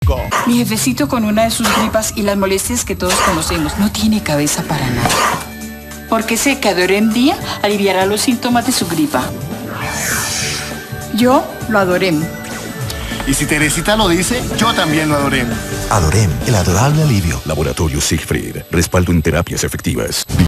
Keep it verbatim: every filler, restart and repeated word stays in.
médico. Mi jefecito con una de sus gripas y las molestias que todos conocemos no tiene cabeza para nada. Porque sé que Adorem Día aliviará los síntomas de su gripa. Yo lo adoré. Y si Teresita lo dice, yo también lo adoré. Adorem, el adorable alivio. Laboratorio Siegfried. Respaldo en terapias efectivas.